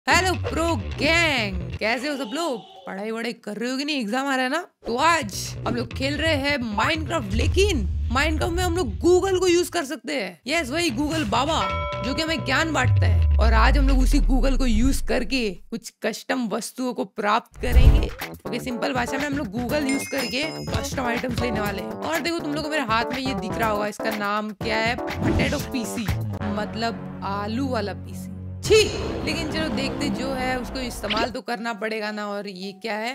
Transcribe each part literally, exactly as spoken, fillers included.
Hello pro gang, कैसे हो सब लोग? पढ़ाई वढ़ाई कर रहे हो कि नहीं? एग्जाम आ रहा है ना, तो आज हम लोग खेल रहे हैं माइनक्राफ्ट। लेकिन माइनक्राफ्ट में हम लोग गूगल को यूज कर सकते हैं। यस, वही गूगल बाबा जो कि हमें ज्ञान बांटता है। और आज हम लोग उसी गूगल को यूज करके कुछ कस्टम वस्तुओं को प्राप्त करेंगे। ओके, सिंपल भाषा में हम लोग गूगल यूज करके कस्टम आइटम्स लेने वाले हैं। और देखो, तुम लोग को मेरे हाथ में ये दिख रहा होगा, इसका नाम क्या है? पोटैटो पीसी, मतलब आलू वाला पीसी। ठीक, लेकिन चलो देखते जो है उसको इस्तेमाल तो करना पड़ेगा ना। और ये क्या है?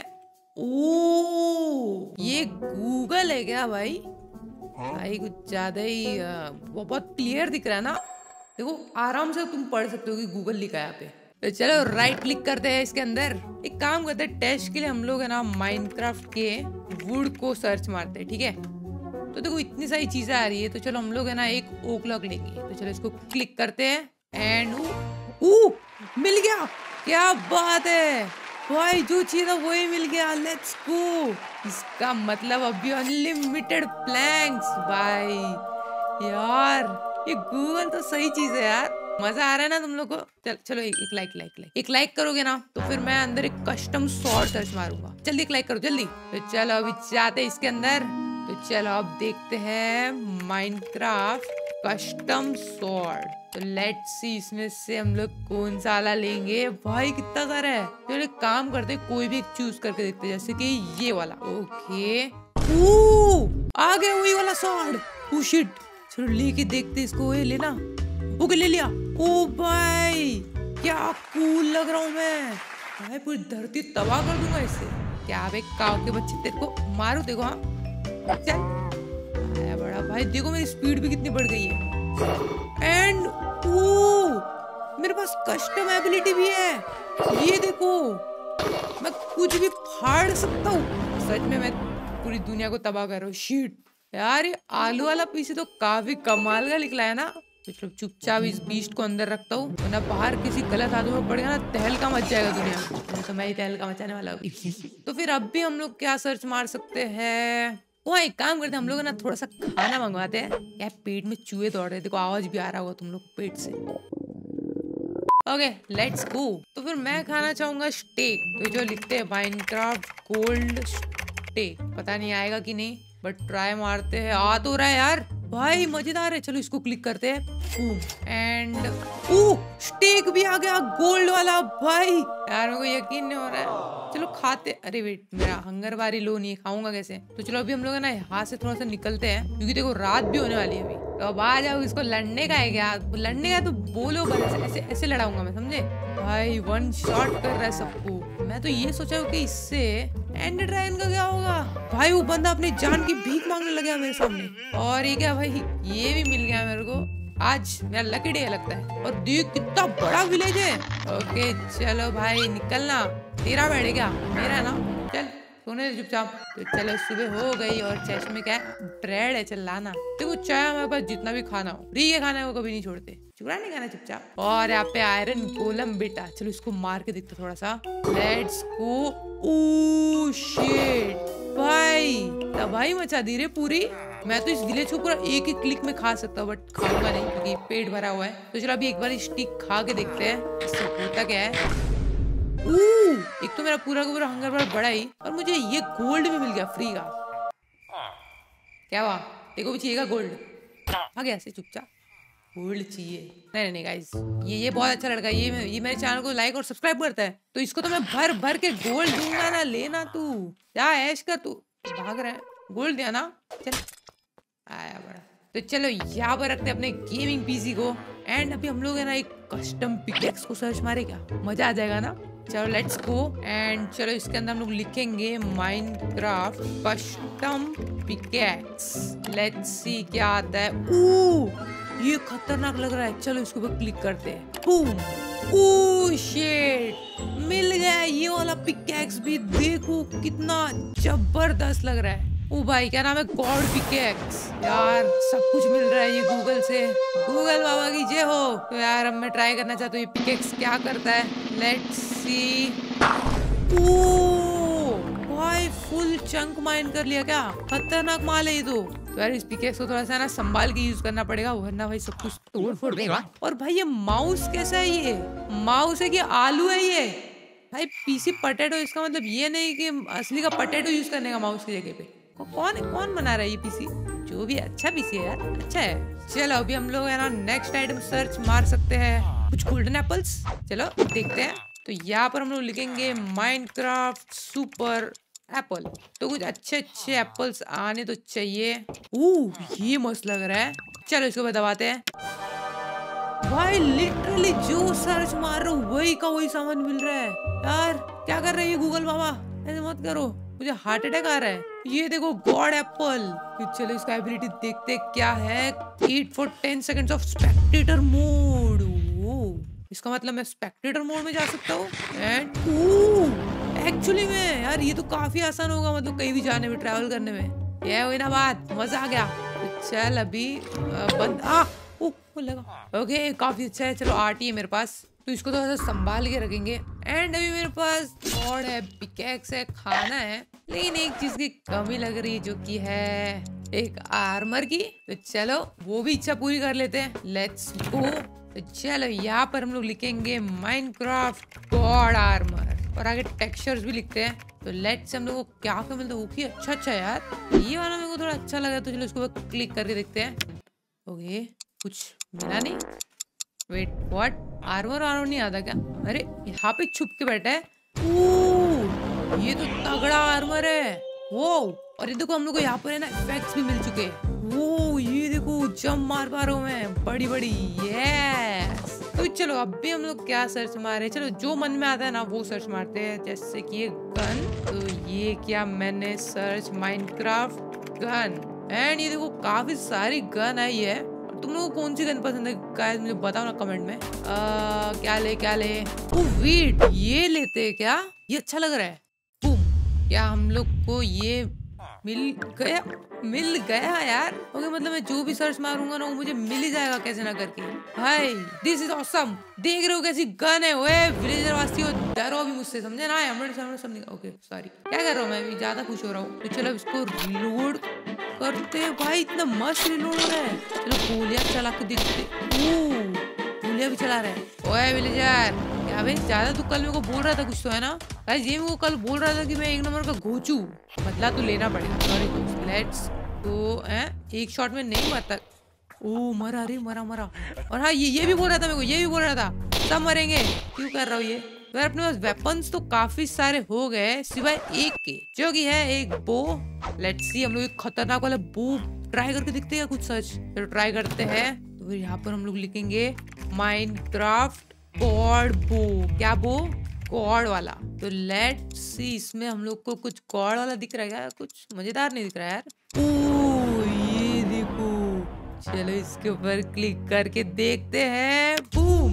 ओ, ये गूगल है क्या भाई? भाई कुछ ज्यादा ही आ, वो बहुत क्लियर दिख रहा है ना। देखो, आराम से तुम पढ़ सकते हो कि गूगल लिखा है यहाँ पे। तो चलो राइट क्लिक करते हैं इसके अंदर। एक काम करते हैं, टेस्ट के लिए हम लोग है ना माइनक्राफ्ट के वुड को सर्च मारते हैं। ठीक है, तो देखो इतनी सारी चीजें आ रही है। तो चलो हम लोग है ना एक ओक लॉग लेंगे। तो चलो इसको क्लिक करते हैं एंड ओ, मिल गया। क्या बात है भाई, जो चाहिए था वही मिल गया। Let's go. इसका मतलब अभी अनलिमिटेड प्लैंक्स भाई। यार ये गूगल तो सही चीज है यार। मजा आ रहा है ना तुम लोग को? चल चलो एक, एक लाइक लाइक लाइक एक लाइक करोगे ना तो फिर मैं अंदर एक कस्टम स्वॉर्ड सर्च मारूंगा। जल्दी एक लाइक करो जल्दी। तो चलो अभी जाते हैं इसके अंदर। तो चलो अब देखते हैं माइनक्राफ्ट कस्टम स्वॉर्ड। तो लेट्स सी इसमें से हम लोग कौन सा वाला लेंगे। भाई कितना सारा है। तो एक काम करते हैं, कोई भी एक चूज करके देखते हैं, जैसे कि ये वाला। ओके, ओ आ गया वही वाला स्वॉर्ड। ओ शिट, चलो लेके देखते इसको। ये लेना। ओके, ले लिया। ओ भाई क्या कूल लग रहा हूँ मैं भाई। पूरी धरती तबाह कर दूंगा इससे। क्या बे काव के बच्चे, तेरे को मारू। देखो, हाँ चल आया बड़ा भाई। देखो मेरी स्पीड भी कितनी बढ़ गई है। एंड ओ मेरे पास कस्टम एबिलिटी भी है। ये देखो, मैं कुछ भी फाड़ सकता हूँ। सच में मैं पूरी दुनिया को तबाह कर रहा हूँ। शिट यार, ये आलू वाला पीसी तो काफी कमाल का निकला है ना। तो चुपचाप इस बीस्ट को अंदर रखता हूँ, वरना बाहर किसी गलत हाथों में पड़ गया ना, तहलका मच जाएगा दुनिया में। तो मैं ही तहलका मचाने वाला हूँ। तो फिर अब भी हम लोग क्या सर्च मार सकते हैं? वो एक काम करते हैं, हम लोग ना थोड़ा सा खाना मंगवाते हैं। यार पेट में चूहे दौड़ रहे, देखो आवाज भी आ रहा होगा तुम लोग को पेट से। Okay let's go. तो फिर मैं खाना चाहूंगा स्टेक। तो जो लिखते हैं माइनक्राफ्ट कोल्ड स्टेक, पता नहीं आएगा कि नहीं, बट ट्राई मारते हैं। आ तो रहा है यार भाई, मजेदार है। चलो इसको क्लिक करते हैं एंड ओ स्टेक भी आ गया, गोल्ड वाला। भाई यार मेरे को यकीन नहीं हो रहा है। चलो खाते। अरे वेट, मेरा हंगर बारी लो नहीं है, खाऊंगा कैसे? तो चलो अभी हम लोग ना यहाँ से थोड़ा सा निकलते हैं, क्योंकि देखो रात भी होने वाली है अभी। तो अब आ जाओ। इसको लड़ने का है क्या? लड़ने का तो बोलो बस, ऐसे ऐसे, ऐसे लड़ाऊंगा मैं, समझे भाई? वन शॉट कर रहा है सबको। मैं तो ये सोचा हूँ कि इससे एंड ड्रैगन का क्या होगा। भाई वो बंदा अपनी जान की भीख मांगने लगा मेरे सामने। और ये क्या भाई, ये भी मिल गया मेरे को। आज मेरा लकी डे लगता है। और देख कितना बड़ा विलेज है। ओके चलो भाई निकलना। तेरा बैठे क्या? मेरा ना, चल सोने दे चुपचाप। तो चलो सुबह हो गई और चेस्ट में क्या है? ब्रेड है, चल लाना। देखो चाहे हमारे पास जितना भी खाना हो, फ्री के खाना को कभी नहीं छोड़ते। चुरा नहीं खाना चुपचाप। और यहाँ पे आयरन गोलम बेटा, चलो इसको मार के देखते थोड़ा सा। Let's go. ओह शिट भाई, तबाही मचा दी रे पूरी। मैं तो इस विलेज को पूरा एक एक क्लिक में खा सकता हूँ, बट खाऊंगा नहीं क्योंकि पेट भरा हुआ है। तो चलो अभी एक बार स्टिक खा के देखते हैं इससे होता क्या है। एक तो मेरा पूरा का पूरा हंगर बार बढ़ा ही, और मुझे ये गोल्ड भी मिल गया फ्री का। क्या हुआ? देखो भी चाहिएगा गोल्ड? आ गया ऐसे चुपचाप। गोल्ड चाहिए? नहीं नहीं गाइस, ये ये बहुत अच्छा लड़का है। ये ये मेरे चैनल को लाइक और सब्सक्राइब करता है, तो इसको तो मैं भर भर के गोल्ड दूंगा ना। लेना तू, क्या ऐश कर तू। भाग रहा है, गोल्ड दिया ना। चल आया बड़ा। तो चलो यहाँ पर रखते हैं अपने गेमिंग पीसी को। एंड अभी हम लोग है ना एक कस्टम पिकेक्स को सर्च मारे, क्या मजा आ जाएगा ना। चलो लेट्स गो। एंड चलो इसके अंदर हम लोग लिखेंगे Minecraft custom pickaxe. Let's see क्या आता है। ओ ये खतरनाक लग रहा है। चलो इसके ऊपर क्लिक करते हैं। बूम। ओह शिट, मिल गया ये वाला पिकेक्स भी। देखो कितना जबरदस्त लग रहा है। ओ भाई क्या नाम है? God pickaxe. यार सब कुछ मिल रहा है ये गूगल से। गूगल बाबा की जय हो। तो यार अब मैं ट्राई करना चाहता हूँ ये पिकेक्स क्या करता है। Let's see. ओ भाई फुल चंक माइन कर लिया। क्या खतरनाक माल है ये तो। तो यार इस पिकेक्स को थोड़ा सा ना संभाल के यूज करना पड़ेगा, वरना भाई सब कुछ तोड़ फोड़ देगा। और भाई ये माउस कैसा है? ये माउस है कि आलू है ये? भाई पीसी पटेटो, इसका मतलब ये नहीं कि असली का पटेटो यूज करने का माउस की जगह पे। कौन कौन बना रहा है ये पीसी? जो भी अच्छा पीसी है यार, अच्छा है। चलो अभी हम लोग है ना नेक्स्ट आइटम सर्च मार सकते हैं, कुछ गोल्डन एप्पल्स। चलो देखते हैं। तो यहाँ पर हम लोग लिखेंगे माइनक्राफ्ट सुपर एप्पल। तो कुछ अच्छे अच्छे एप्पल्स आने तो चाहिए। ओह ये मस्त लग रहा है। चलो इसको दबाते हैं। भाई लिटरली जो सर्च मार रहा हूँ वही का वही सामान मिल रहा है। यार क्या कर रही है गूगल बाबा, ऐसे मत करो, मुझे हार्ट अटैक आ रहा है। ये देखो गॉड एप्पल। चलो इसका एबिलिटी देखते क्या है। Eat for ten seconds of spectator mode. इसका मतलब मैं स्पेक्टेटर मोड में जा सकता हूँ। एंड एक्चुअली में यार ये तो काफी आसान होगा, मतलब कहीं भी जाने में, ट्रैवल करने में। ये हुई ना बात, मजा आ गया। तो चल अभी बंद आ ओ, लगा। ओके काफी अच्छा है। चलो आर्टी है मेरे पास, तो इसको थोड़ा सा संभाल के रखेंगे। एंड अभी मेरे पास रॉड है, पिकेक्स है, खाना है, लेकिन एक चीज की कमी लग रही है जो कि है एक आर्मर की। तो चलो वो भी इच्छा पूरी कर लेते हैं। Let's go. तो चलो यहाँ पर हम लोग लिखेंगे माइनक्राफ्ट गॉड आर्मर और आगे टेक्सचर्स भी लिखते हैं। तो लेट्स हम लोग को क्या क्या मिलता है। अच्छा अच्छा यार ये वाला मेरे को थोड़ा अच्छा लगा, तो चलो इसको क्लिक करके देखते हैं। ओके कुछ मिला नहीं। Wait what? आर्मर आर्मर नहीं आता क्या? अरे यहाँ पे छुप के बैठा है। ओह ये तो तगड़ा आर्मर है। वो और ये देखो हम लोग को यहाँ पर है ना इफेक्ट्स भी मिल चुके हैं। वो ये देखो जंप मार पा रहा हूँ मैं, बड़ी बड़ी। यस तो चलो अब भी हम लोग क्या सर्च मारे। चलो जो मन में आता है ना वो सर्च मारते हैं। जैसे कि ये गन, तो ये क्या मैंने सर्च माइनक्राफ्ट गन। एंड ये देखो काफी सारी गन आई है। तुम लोगों को कौन सी गन पसंद है गाइस मुझे बताओ ना कमेंट में। आ, क्या ले क्या ले ओ वेट ये लेते हैं क्या? ये अच्छा लग रहा है। बूम। क्या हम लोग को ये मिल गया? मिल गया यार। ओके मतलब मैं जो भी सर्च मारूंगा ना वो मुझे मिल ही जाएगा कैसे ना करके। भाई दिस इज ऑसम। देख रहे हो कैसी गन है? ओए विलेजर वासियों डरो भी मुझसे, समझे ना? समझ ओके सॉरी। क्या कर रहा हूँ मैं अभी, ज्यादा खुश हो रहा हूँ। तो चलो इसको रिलोड करते। भाई इतना मस्त रिलोड हो रहा है। चलो गोलियां चला के देखते। गोलियां भी चला रहे हैं। ओए विलेजर क्या भाई ज्यादा तू कल मेरे को बोल रहा था कुछ तो है ना? गाइस ये मेरे को कल बोल रहा था कि मैं एक नंबर का घोचू। बदला तो लेना पड़ेगा। सॉरी लेट्स तो एक शॉट में नहीं मरता। ओ मरा रे मरा मरा। और हाँ ये ये भी बोल रहा था मेरे को, ये भी बोल रहा था सब मरेंगे। क्यों कर रहा हूँ ये? तो अपने पास वेपन्स तो काफी सारे हो गए सिवाय एक के, जो कि है एक बो। लेट्स सी हम लोग एक खतरनाक वाला बो ट्राई करके देखते हैं कुछ सच। तो ट्राई करते हैं। तो फिर यहाँ पर हम लोग लिखेंगे माइनक्राफ्ट गॉड बो। क्या बो? गॉड वाला। तो लेट्स सी इसमें हम लोग को कुछ गॉड वाला दिख रहा है क्या? कुछ मजेदार नहीं दिख रहा है यार। ओ ये देखो। चलो इसके ऊपर क्लिक करके देखते हैं। बूम।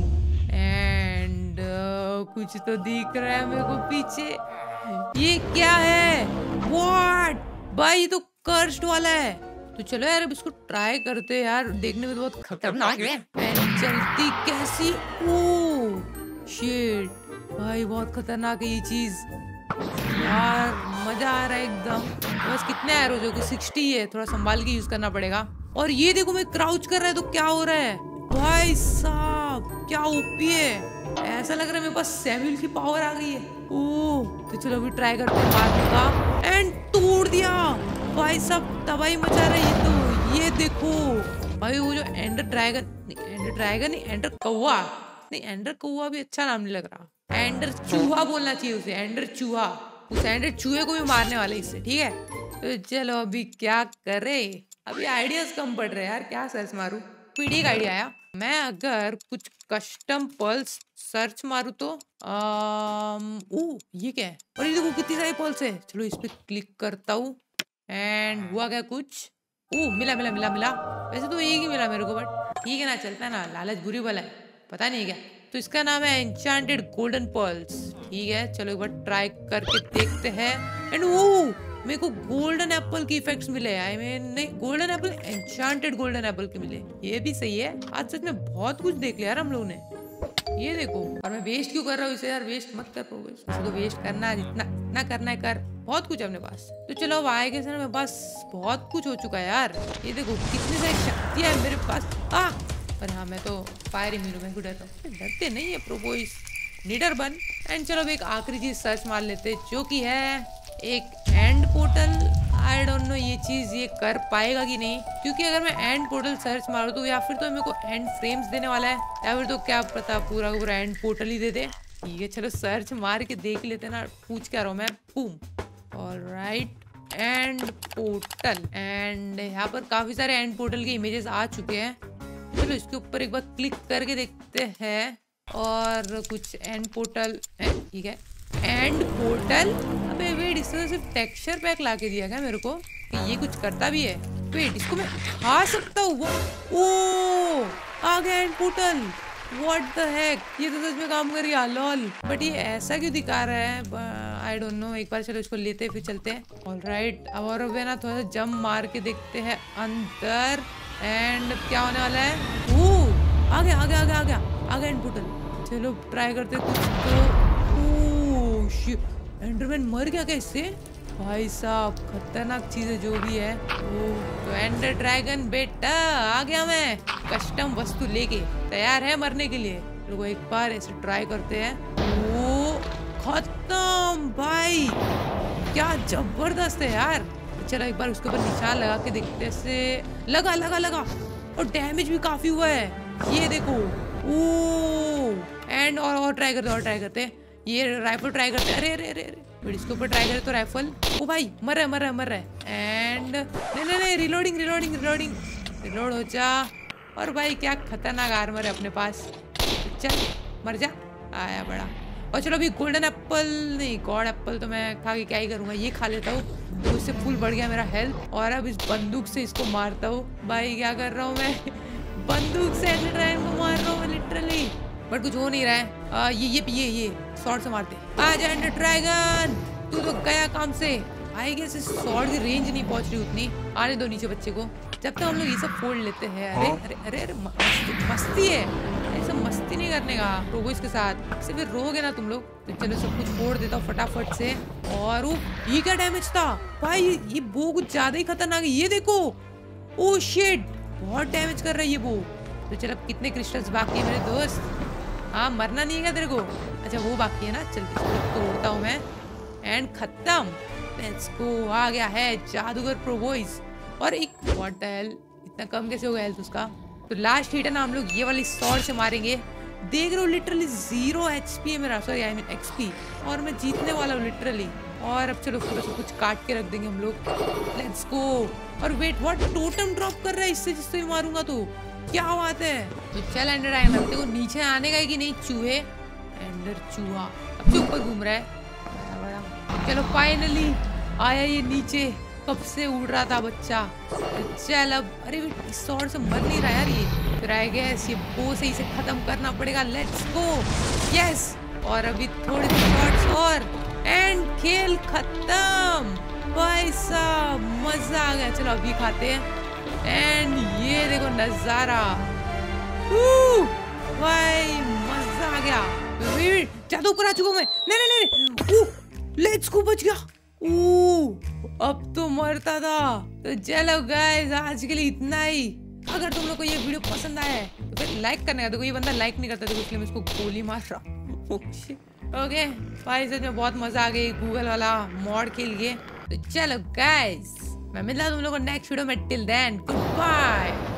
एंड uh, कुछ तो दिख रहा है मेरे को पीछे। ये क्या है? व्हाट? भाई ये तो कर्स्ड वाला है। तो चलो यार अब इसको ट्राई करते हैं यार, देखने में तो बहुत खतरनाक है। चलती कैसी? ओह शिट भाई बहुत खतरनाक है ये चीज यार। मजा आ रहा है एकदम। बस कितने एरोज हो गए? सिक्सटी है, थोड़ा संभाल के यूज करना पड़ेगा। और ये देखो मैं क्राउच कर रहा है तो क्या हो रहा है? भाई साहब क्या ओपी है। ऐसा लग रहा है मेरे पास सैम्यूल की पावर आ गई है। ओह तो चलो अभी ट्राई करते हैं मारने का। एंड तोड़ दिया। भाई साहब तबाही मचा रहा है ये तो। ये देखो भाई वो जो एंडर ड्रैगन, एंडर ड्रैगन नहीं एंडर कौवा, नहीं एंडर कौवा भी अच्छा नाम नहीं लग रहा। एंडर चूहा बोलना चाहिए उसे, एंडर चूहा। उस एंडर चूहे को भी मारने वाले इससे, ठीक है। तो चलो अभी क्या करे, अभी आइडियाज कम पड़ रहे हैं यार, क्या सर्च मारूं। पीडी का आइडिया आया। मैं अगर कुछ कस्टम पल्स सर्च मारूं तो आम, ओ ये क्या है? और ये देखो कितनी सारी पल्स है। चलो इस पे क्लिक करता हूँ। एंड हुआ क्या कुछ? ओ मिला मिला मिला मिला। वैसे तो एक ही मिला मेरे को, बट ठीक है ना, चलता है ना, लालच बुरी बला है, पता नहीं क्या। तो इसका नाम है एन्चांटेड गोल्डन पल्स। ठीक है चलो एक बार ट्राई करके देखते हैं। एंड ओ मेरे को गोल्डन एप्पल की इफेक्ट्स मिले। आई मीन नहीं golden apple, enchanted golden apple के मिले। ये भी सही है। आज सच में बहुत कुछ देख लिया यार हम लोगों ने। ये देखो, और मैं वेस्ट क्यों कर रहा हूँ इसे यार? वेस्ट मत कर प्रोग्रेस, इसे तो वेस्ट करना है, जितना इतना करना है कर। बहुत कुछ है अपने पास, तो चलो अब आएगा सर मेरे पास बहुत कुछ हो चुका है यार। ये देखो कितनी सारी शक्तियां है मेरे पास। आ और हाँ, मैं तो फायर इम्यून हूँ, मैं डरता हूँ। डरते नहीं है प्रोबोइस, निडर बन। एंड चलो अब एक आखिरी चीज सर्च मार लेते, जो कि है एक end portal. I don't know ये चीज ये कर पाएगा कि नहीं, क्योंकि अगर मैं एंड पोर्टल सर्च मारूँ तो या फिर तो मेरे को एंड फ्रेम्स देने वाला है, या फिर तो क्या पता पूरा पूरा एंड पोर्टल ही दे दे। ठीक है चलो सर्च मार के देख लेते ना, पूछ क्या रहा हूँ मैं। Boom, alright, end portal. एंड यहाँ पर काफी सारे एंड पोर्टल के इमेजेस आ चुके हैं। चलो इसके ऊपर एक बार क्लिक करके देखते हैं, और कुछ एंड पोर्टल। ठीक है, एंड पोर्टल। अबे वेट, इससे सिर्फ टेक्सचर पैक ला के दिया क्या मेरे को कि ये कुछ करता भी है? वेट, इसको मैं खा सकता हूँ? वो ओ आ गया end portal. What the heck, ये तो सच में काम कर रहा है। लॉल, बट ये ऐसा क्यों दिखा रहा है? I don't know. एक बार चलो इसको लेते फिर चलते हैं। ऑलराइट, अब और ना थोड़ा सा जंप मार के देखते हैं अंदर। एंड क्या होने वाला है? ओ आ गया आ गया आ गया आ गया आ गया एंड पोर्टल। चलो ट्राई करते कुछ तो। एंडरमैन मर गया क्या इससे? भाई साहब खतरनाक चीज है जो भी है। ओ तो एंडर ड्रैगन बेटा आ गया, मैं कस्टम वस्तु लेके तैयार है मरने के लिए। तो एक बार ऐसे ट्राई करते हैं। ओ खत्म भाई, क्या जबरदस्त है यार। चलो एक बार उसके ऊपर निशान लगा के देखते हैं। लगा लगा लगा, और डैमेज भी काफी हुआ है, ये देखो। ओ एंड और और ट्राई करते और ट्राई करते ये राइफल ट्राई करते हैं। अरे अरे अरे अरे इसके ऊपर ट्राई करें तो राइफल। ओ भाई मर रहा है मर रहा है मर रहा है। एंड नहीं नहीं नहीं, रिलोडिंग रिलोडिंग रिलोडिंग रिलोड हो जा। और भाई क्या खतरनाक आर्मर है अपने पास। चल मर जा, आया बड़ा। और चलो अभी गोल्डन एप्पल नहीं, गॉड एप्पल तो मैं खा के क्या ही करूँगा, ये खा लेता हूँ। तो उससे फुल बढ़ गया मेरा हेल्थ। और अब इस बंदूक से इसको मारता हूँ। भाई क्या कर रहा हूँ मैं? बंदूक से ड्रैगन को मार रहा हूँ लिटरली, बट कुछ हो नहीं रहा है। आ, ये ये ये ये शॉर्ट से मारते। आ जा एंडर ड्रैगन, तू तो गया काम से। आई गेस इस शॉर्ट की रेंज नहीं पहुंच रही उतनी। आने दो नीचे बच्चे को, जब तक हम लोग ये सब फोड़ लेते हैं। अरे अरे अरे अरे मस्ती, मस्ती है, ऐसा मस्ती नहीं करने का प्रोबोइस के साथ। इससे फिर रोगे ना तुम लोग। तो चलो सब कुछ फोड़ देता हूँ फटाफट से। और वो ये क्या डैमेज था भाई? ये बो कुछ ज्यादा ही खतरनाक है, ये देखो। ओ शिट, बहुत डैमेज कर रहा है ये बो। तो चलो कितने क्रिस्टल्स बाकी है मेरे दोस्त? हाँ मरना नहीं है क्या तेरे को? अच्छा वो बाकी है ना, चल तोड़ता हूँ मैं। एंड खत्म, लेट्स गो। आ गया है जादूगर प्रोबोइस। और एक व्हाट द हेल, इतना कम कैसे हो गया हेल्थ उसका? तो लास्ट हिट है ना, हम लोग ये वाली स्वॉर्ड से मारेंगे। देख रहे हो लिटरली जीरो एचपी है मेरा, सॉरी आई मीन एक्सपी, और मैं जीतने वाला हूँ लिटरली। और अब चलो थोड़ा सा कुछ काट के रख देंगे हम लोग। Let's go. और वेट, व्हाट टोटम ड्रॉप कर रहा है इससे, जिससे भी मारूंगा तो क्या बात है। तो चल एंडर ड्रैगन, अब देखो नीचे आने का है कि नहीं। चूहे, एंडर चूहा अब से ऊपर घूम रहा है बड़ा बड़ा। चलो फाइनली आया ये नीचे, कब से उड़ रहा था बच्चा। तो चल अब, अरे इस शॉट से मर नहीं रहा यार ये। फिर आई गेस ये बो से इसे खत्म करना पड़ेगा। Let's go, yes. और अभी थोड़े शॉट्स और, एंड खेल खत्म। भाई साहब मजा आ गया। चलो अभी खाते हैं। एंड ये देखो नजारा, भाई मजा आ गया। ज्यादा ऊपर आ चुका हूँ मैं। नहीं नहीं नहीं, लेट्स गो, बच गया। ओ अब तो मरता था। तो चलो गाइस आज के लिए इतना ही। अगर तुम लोग को ये वीडियो पसंद आया है तो फिर लाइक करने का। देखो ये बंदा लाइक नहीं करता, देखो इसलिए मैं इसको गोली मार रहा हूँ। ओके भाई सच में बहुत मजा आ गई गूगल वाला मॉड खेल के। तो चलो गाइस मैं मिलता हूँ तुम लोगों को नेक्स्ट वीडियो में। Till then good bye.